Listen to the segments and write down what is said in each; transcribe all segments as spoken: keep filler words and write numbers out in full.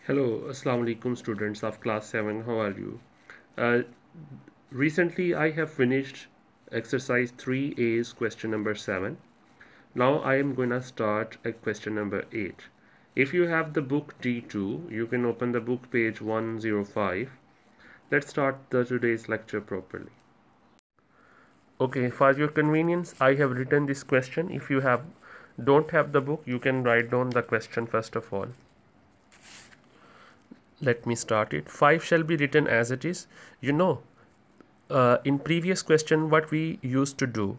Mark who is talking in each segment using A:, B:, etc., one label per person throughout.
A: Hello, Assalamu alaikum students of class seven. How are you? Uh, recently, I have finished exercise three A's question number seven. Now I am going to start at question number eight. If you have the book D two, you can open the book page one oh five. Let's start the today's lecture properly. Okay, for your convenience, I have written this question. If you have don't have the book, you can write down the question first of all. Let me start it. five shall be written as it is. You know, uh, in previous question what we used to do,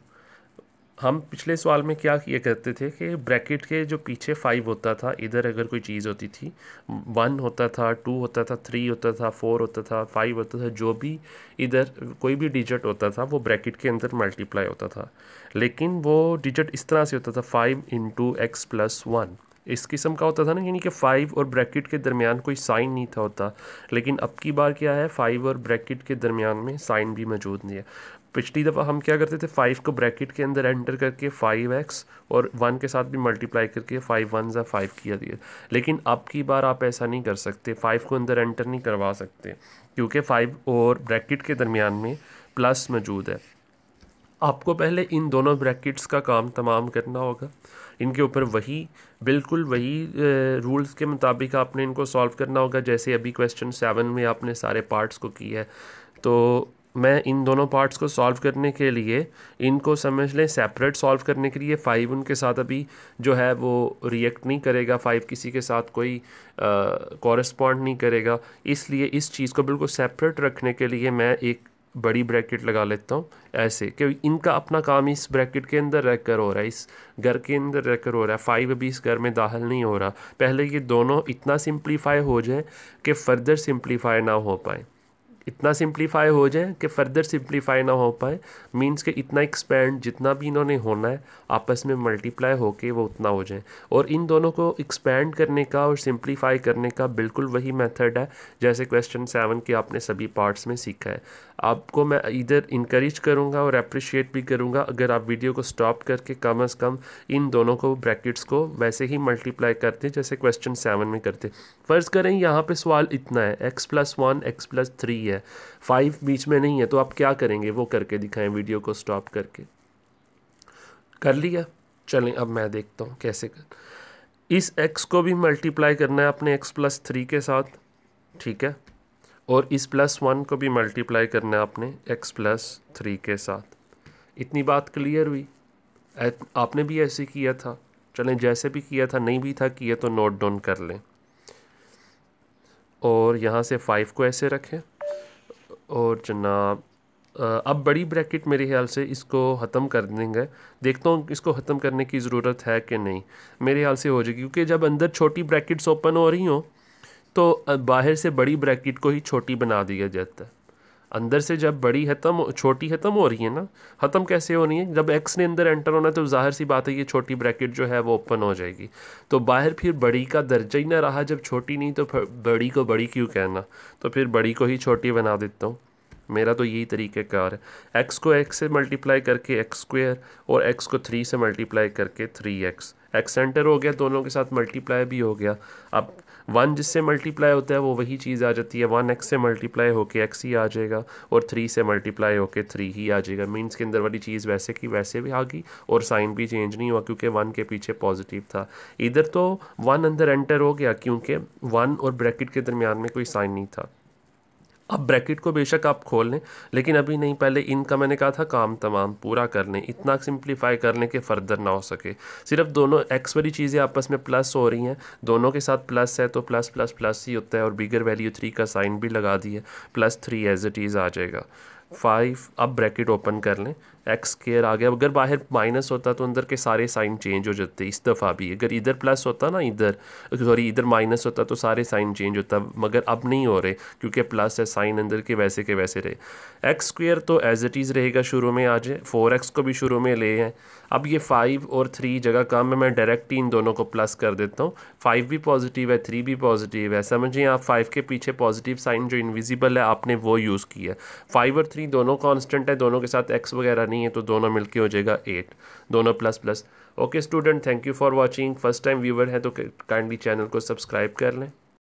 A: हम पिछले सवाल में क्या किया करते थे कि bracket के जो पीछे फाइव होता था, इधर अगर कोई चीज़ होती थी, वन होता था, टू होता था, थ्री होता था, फोर होता था, फाइव होता था, जो भी इधर कोई भी डिजिट होता था वो ब्रैकेट के अंदर मल्टीप्लाई होता था। लेकिन वो डिजिट इस तरह से होता था, five into x plus one, इस किस्म का होता था ना, यानी कि फाइव और ब्रैकेट के दरमियान कोई साइन नहीं था होता। लेकिन अब की बार क्या है, फाइव और ब्रैकेट के दरमियान में साइन भी मौजूद नहीं है। पिछली दफ़ा हम क्या करते थे, फाइव को ब्रैकेट के अंदर एंटर करके फाइव एक्स और वन के साथ भी मल्टीप्लाई करके फाइव वन ज़ा फाइव किया दिया। लेकिन अब की बार आप ऐसा नहीं कर सकते, फाइव को अंदर एंटर नहीं करवा सकते, क्योंकि फाइव और ब्रैकेट के दरमियान में प्लस मौजूद है। आपको पहले इन दोनों ब्रैकेट्स का काम तमाम करना होगा, इनके ऊपर वही बिल्कुल वही रूल्स के मुताबिक आपने इनको सॉल्व करना होगा, जैसे अभी क्वेश्चन सेवन में आपने सारे पार्ट्स को किया है। तो मैं इन दोनों पार्ट्स को सॉल्व करने के लिए, इनको समझ लें सेपरेट सॉल्व करने के लिए, फ़ाइव उनके साथ अभी जो है वो रिएक्ट नहीं करेगा, फ़ाइव किसी के साथ कोई कॉरेस्पॉन्ड नहीं करेगा, इसलिए इस चीज़ को बिल्कुल सेपरेट रखने के लिए मैं एक बड़ी ब्रैकेट लगा लेता हूँ ऐसे, कि इनका अपना काम इस ब्रैकेट के अंदर रहकर हो रहा है, इस घर के अंदर रहकर हो रहा है। फाइव अभी इस घर में दाखिल नहीं हो रहा। पहले ये दोनों इतना सिंप्लीफाई हो जाए कि फ़र्दर सिंप्लीफाई ना हो पाए, इतना सिंप्लीफाई हो जाए कि फ़र्दर सिंप्लीफाई ना हो पाए, मींस कि इतना एक्सपेंड जितना भी इन्होंने होना है आपस में मल्टीप्लाई होके वो उतना हो जाए। और इन दोनों को एक्सपेंड करने का और सिंप्लीफाई करने का बिल्कुल वही मेथड है जैसे क्वेश्चन सेवन के आपने सभी पार्ट्स में सीखा है। आपको मैं इधर इनकरेज करूँगा और अप्रिशिएट भी करूँगा अगर आप वीडियो को स्टॉप करके कम अज़ कम इन दोनों को ब्रैकेट्स को वैसे ही मल्टीप्लाई करते जैसे क्वेश्चन सेवन में करते। फ़र्ज़ करें यहाँ पे सवाल इतना है, x plus one x plus three है, फाइव बीच में नहीं है, तो आप क्या करेंगे वो करके दिखाएं वीडियो को स्टॉप करके। कर लिया? चलें अब मैं देखता हूँ कैसे कर। इस x को भी मल्टीप्लाई करना है अपने x प्लस थ्री के साथ, ठीक है, और इस प्लस वन को भी मल्टीप्लाई करना है अपने x प्लस थ्री के साथ। इतनी बात क्लियर हुई? आपने भी ऐसे किया था, चलें जैसे भी किया था, नहीं भी था किया तो नोट डाउन कर लें। और यहाँ से फाइव को ऐसे रखें और जनाब अब बड़ी ब्रैकेट मेरे ख्याल से इसको ख़त्म कर देंगे। देखता हूँ इसको ख़त्म करने की ज़रूरत है कि नहीं, मेरे ख्याल से हो जाएगी, क्योंकि जब अंदर छोटी ब्रैकेट्स ओपन हो रही हों तो बाहर से बड़ी ब्रैकेट को ही छोटी बना दिया जाता है। अंदर से जब बड़ी ख़त्म छोटी ख़त्म हो रही है ना, ख़त्म कैसे हो रही है, जब एक्स ने अंदर एंटर होना है तो ज़ाहिर सी बात है ये छोटी ब्रैकेट जो है वो ओपन हो जाएगी। तो बाहर फिर बड़ी का दर्जा ही ना रहा, जब छोटी नहीं तो बड़ी को बड़ी क्यों कहना, तो फिर बड़ी को ही छोटी बना देता हूँ। मेरा तो यही तरीक़ेकार है, x को x से मल्टीप्लाई करके एक्स स्क्वेयर और x को थ्री से मल्टीप्लाई करके थ्री एक्स, एक्स एंटर हो गया, दोनों के साथ मल्टीप्लाई भी हो गया। अब वन जिससे मल्टीप्लाई होता है वो वही चीज़ आ जाती है, वन एक्स से मल्टीप्लाई होके एक्स ही आ जाएगा और थ्री से मल्टीप्लाई होके थ्री ही आ जाएगा। मीन्स के अंदर वाली चीज़ वैसे की वैसे भी आ गई और साइन भी चेंज नहीं हुआ क्योंकि वन के पीछे पॉजिटिव था। इधर तो वन अंदर एंटर हो गया क्योंकि वन और ब्रैकेट के दरमियान में कोई साइन नहीं था। अब ब्रैकेट को बेशक आप खोल लें, लेकिन अभी नहीं, पहले इनका मैंने कहा था काम तमाम पूरा कर लें, इतना सिंप्लीफाई कर लें कि फ़र्दर ना हो सके। सिर्फ दोनों एक्स वाली चीज़ें आपस में प्लस हो रही हैं, दोनों के साथ प्लस है तो प्लस प्लस प्लस ही होता है, और बिगर वैल्यू थ्री का साइन भी लगा दिए, plus three as it is आ जाएगा। फाइव, अब ब्रैकेट ओपन कर लें, एक्स स्क्वायर आ गया। अगर बाहर माइनस होता तो अंदर के सारे साइन चेंज हो जाते। इस दफ़ा भी अगर इधर प्लस होता ना, इधर सॉरी इधर माइनस होता तो सारे साइन चेंज होता, मगर अब नहीं हो रहे क्योंकि प्लस है, साइन अंदर के वैसे के वैसे रहे। एक्स स्क्वायर तो एज इट इज़ रहेगा, शुरू में आ जाए, फोर एक्स को भी शुरू में ले हैं। अब ये फाइव और थ्री जगह काम है, मैं डायरेक्ट ही इन दोनों को प्लस कर देता हूँ। फाइव भी पॉजिटिव है, थ्री भी पॉजिटिव है, समझिए आप फाइव के पीछे पॉजिटिव साइन जो इनविजिबल है आपने वो यूज़ किया। फाइव और थ्री दोनों कांस्टेंट है, दोनों के साथ एक्स वगैरह नहीं है, तो दोनों मिलके हो जाएगा एट, दोनों plus plus. Okay student, thank you for watching. First time viewer है तो काइंडली चैनल को सब्सक्राइब कर लें।